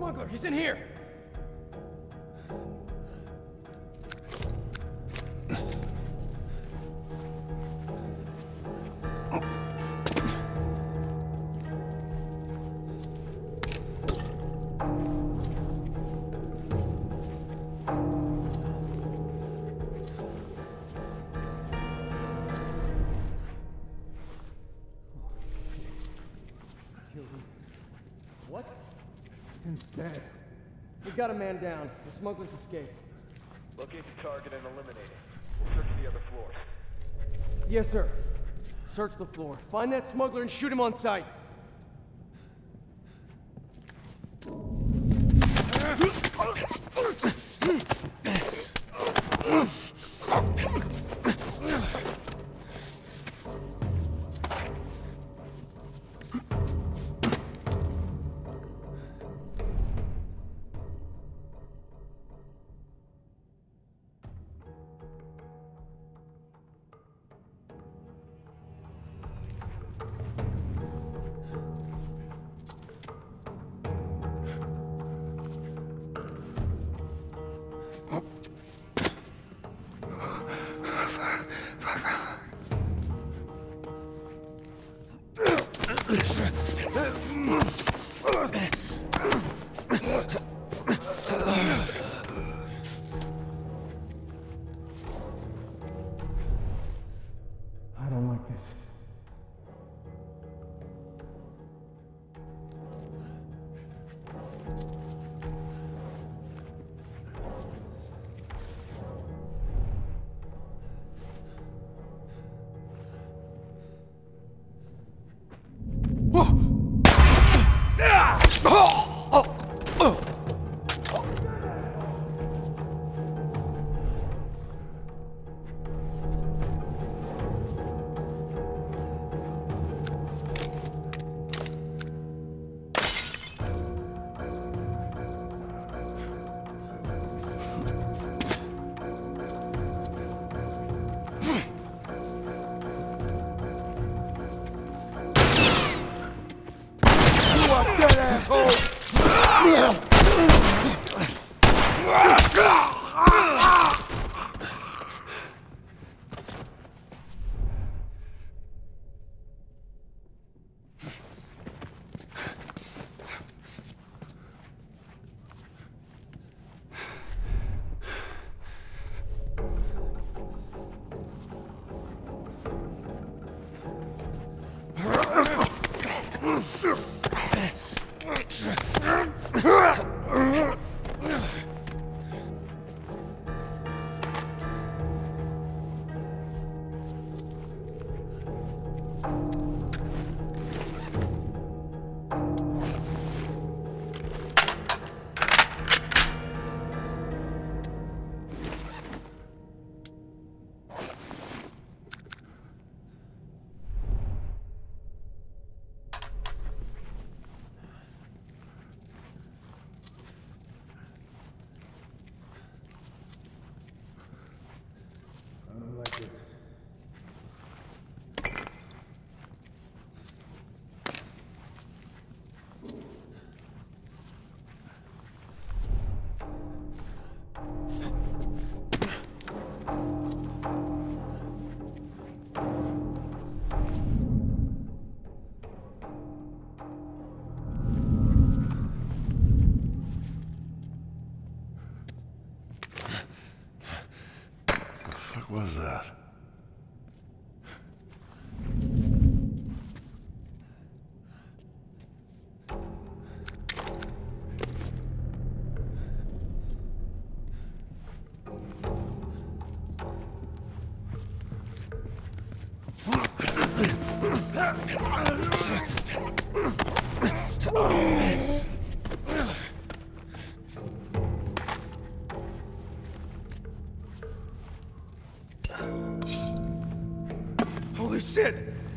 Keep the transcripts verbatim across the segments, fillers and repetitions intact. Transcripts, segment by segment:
Smuggler, he's in here! What? He's dead. We got a man down. The smuggler's escaped. Locate the target and eliminate it. We'll search the other floors. Yes, sir. Search the floor. Find that smuggler and shoot him on sight. I don't like this. What was that? Holy shit!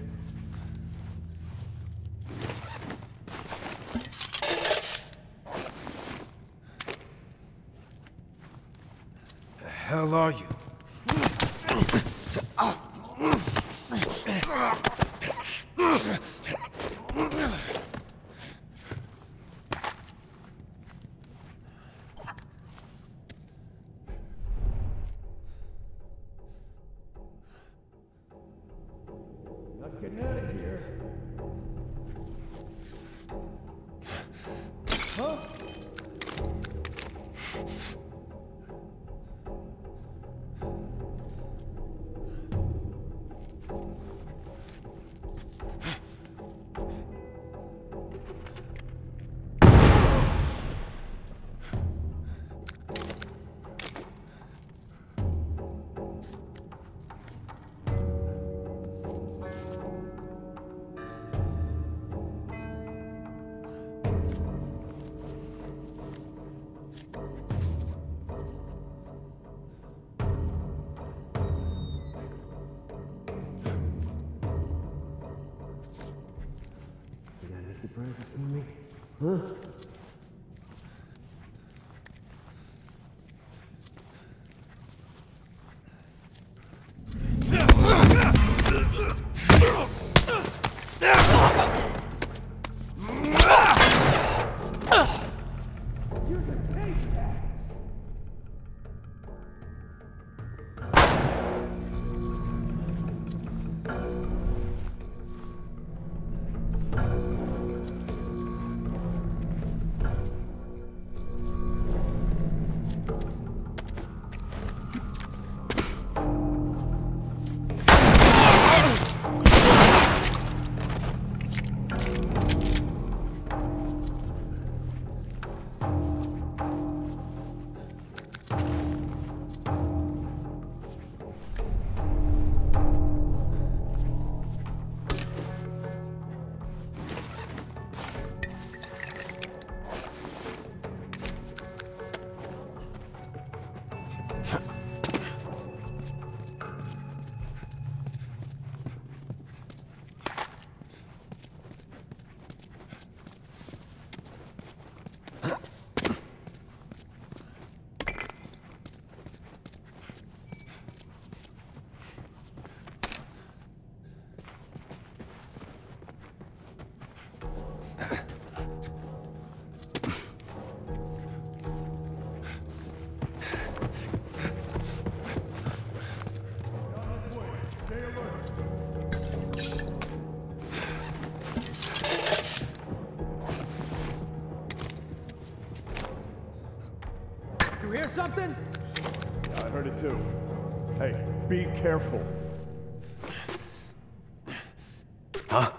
The hell are you? Getting out of here. Huh? Surprises for me? Huh? You hear something? Yeah, I heard it too. Hey, be careful. Huh?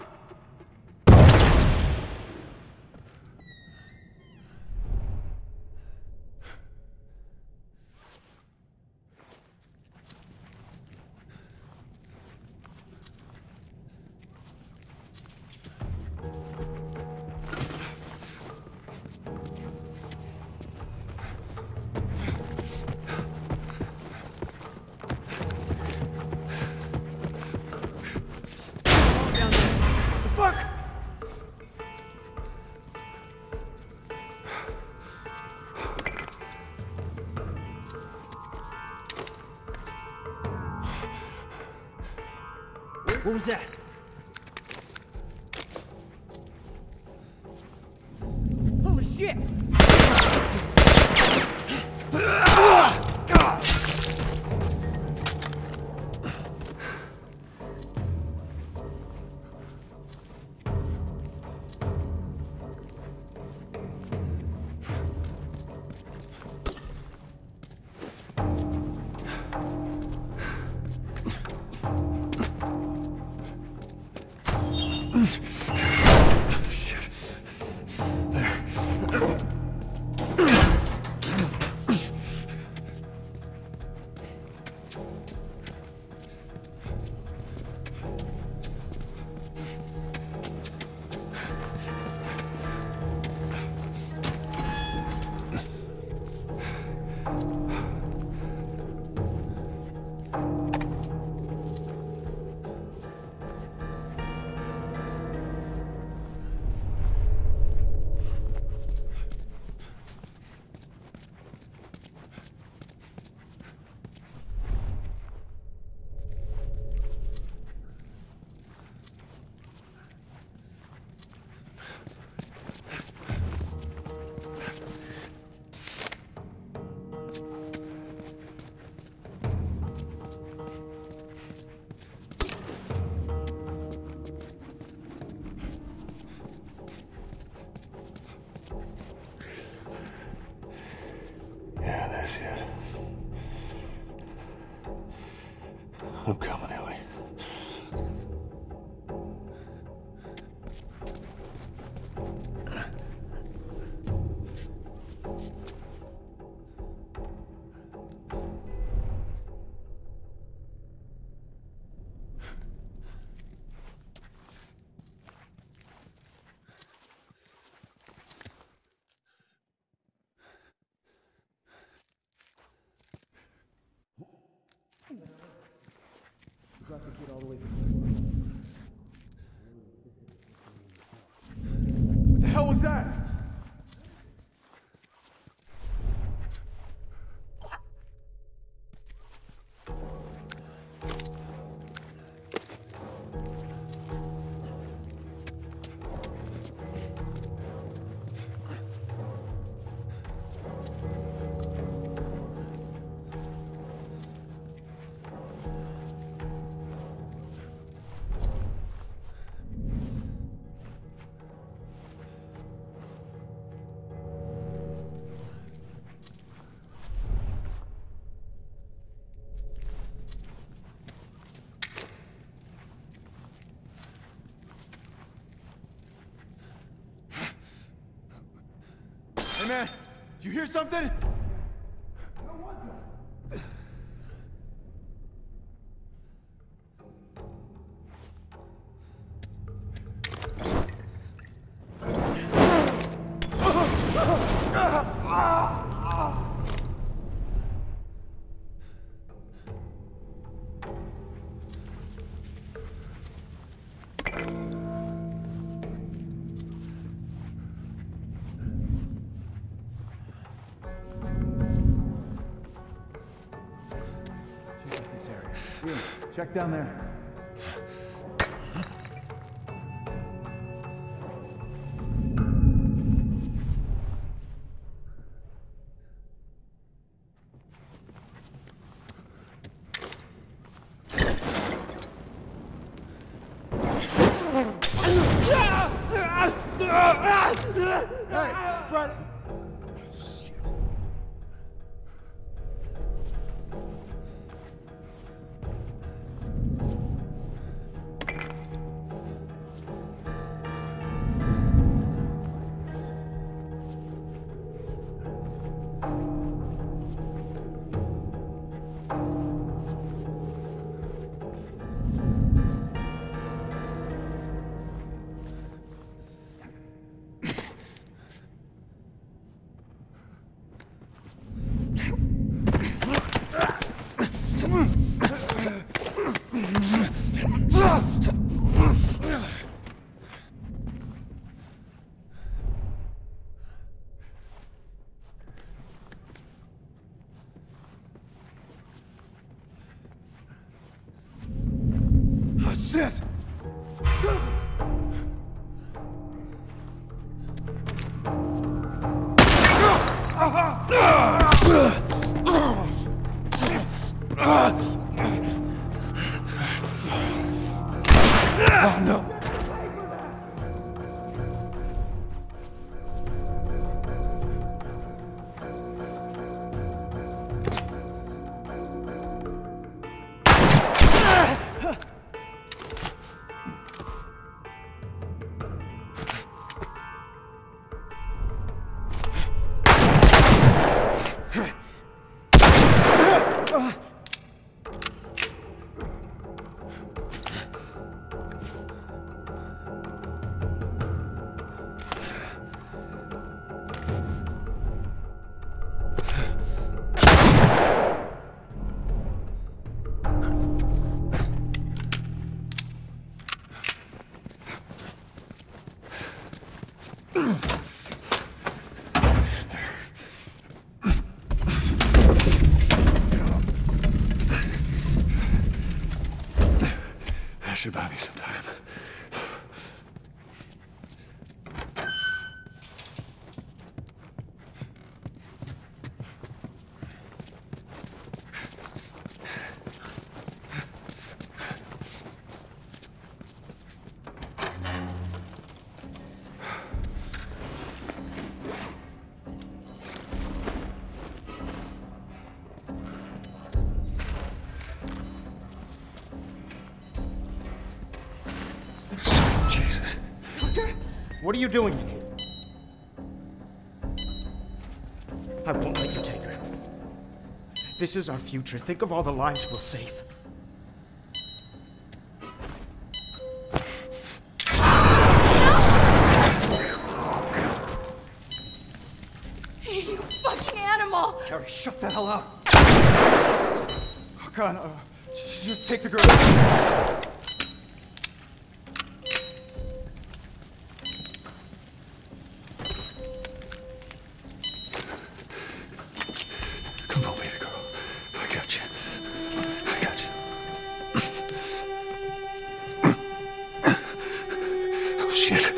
What was that? Holy shit! I see it. I'm coming, Ellie. Got the kid all the way to What the hell was that? Hey man, did you hear something? What was it? Check down there. Hey, spread it. Shit! Oh no! That should buy me some time. What are you doing in here? I won't let you take her. This is our future. Think of all the lives we'll save. You fucking animal! Carrie, shut the hell up. Oh, God, uh, just, just take the girl. Come on, baby girl. I got you. I got you. Oh, shit.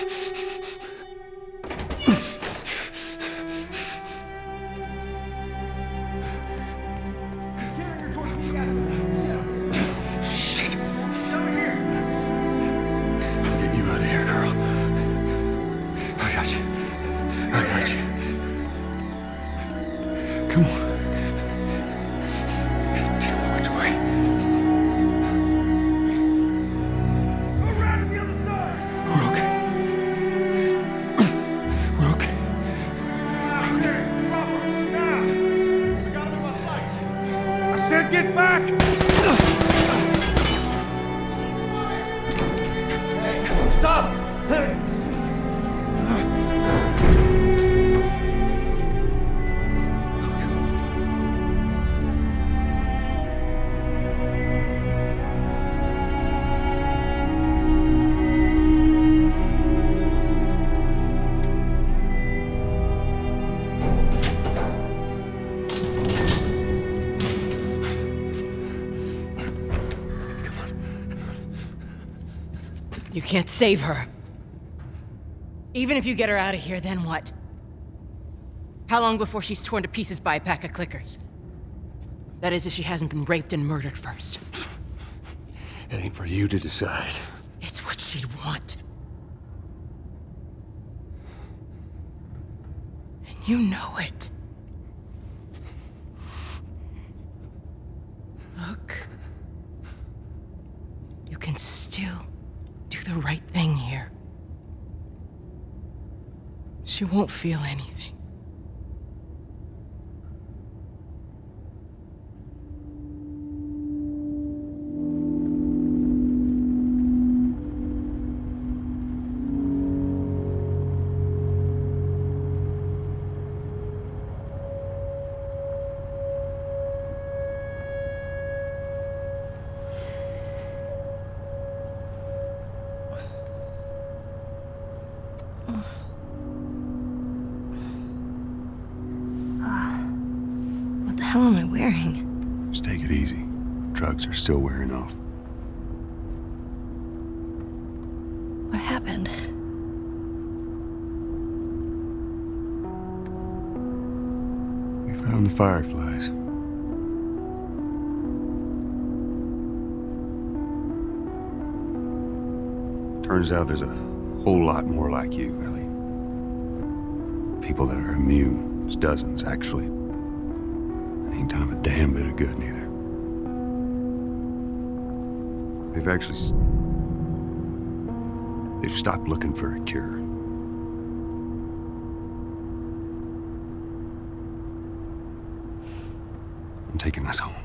Get back! Hey, stop! You can't save her. Even if you get her out of here, then what? How long before she's torn to pieces by a pack of clickers? That is, if she hasn't been raped and murdered first. It ain't for you to decide. It's what she'd want. And you know it. Look. You can still do the right thing here. She won't feel anything. What the hell am I wearing? Just take it easy. Drugs are still wearing off. What happened? We found the Fireflies. Turns out there's a whole lot more like you, Ellie. People that are immune. There's dozens, actually. Ain't done them a damn bit of good, neither. They've actually... s- They've stopped looking for a cure. I'm taking us home.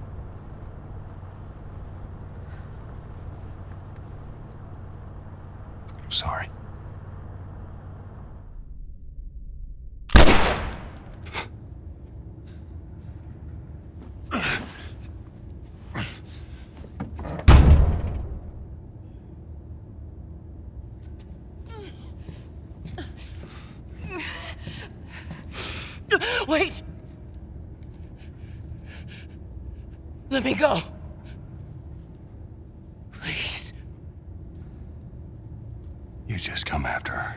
I'm sorry. Wait! Let me go. Please. You just come after her.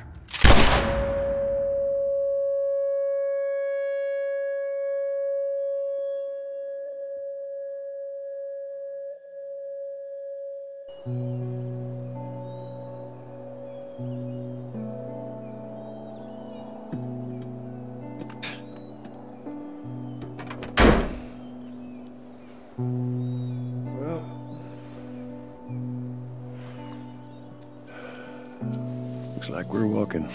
like we're walking.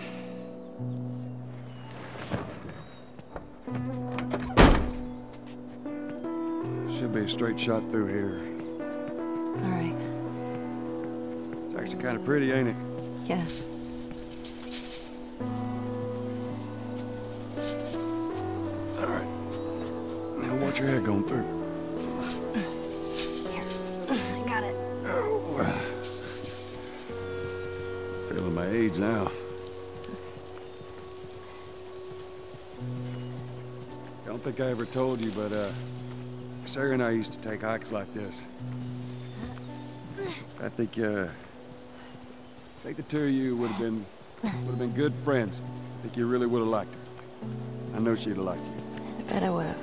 Should be a straight shot through here. All right. It's actually kind of pretty, ain't it? Yeah. All right. Now watch your head going through. Here. I got it. Oh. Feeling my age now. Don't think I ever told you, but uh, Sarah and I used to take hikes like this. I think, uh, I think the two of you would have been, would have been good friends. I think you really would have liked her. I know she'd have liked you. I bet I would have.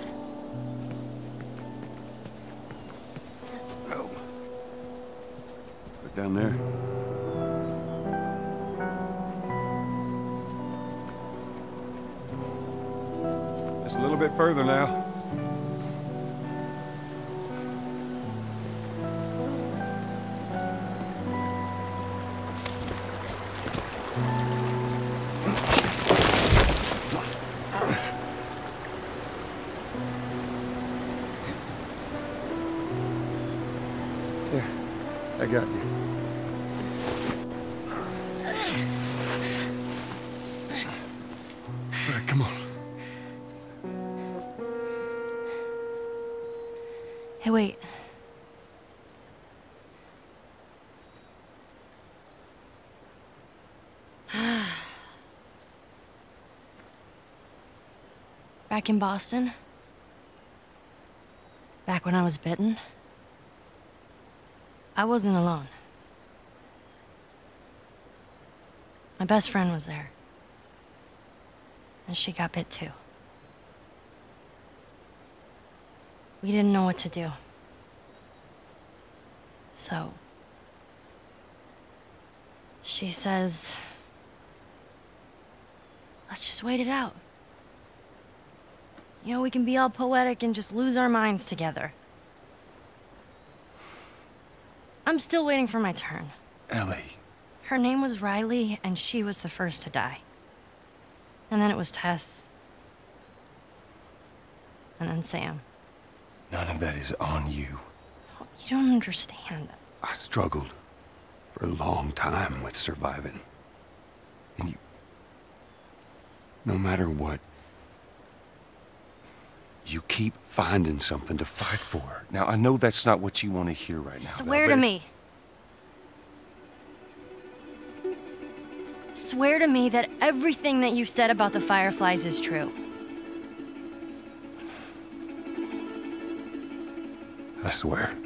Oh. Look down there. Just a little bit further now. Here, I got you. All right, come on. Hey, wait. Back in Boston, back when I was bitten, I wasn't alone. My best friend was there. And she got bit too. We didn't know what to do. So, she says, let's just wait it out. You know, we can be all poetic and just lose our minds together. I'm still waiting for my turn. Ellie. Her name was Riley, and she was the first to die. And then it was Tess. And then Sam. None of that is on you. You don't understand. I struggled for a long time with surviving. And you... No matter what, you keep finding something to fight for. Now, I know that's not what you want to hear right now. Swear Belle, to but me. Swear to me that everything that you've said about the Fireflies is true. I swear.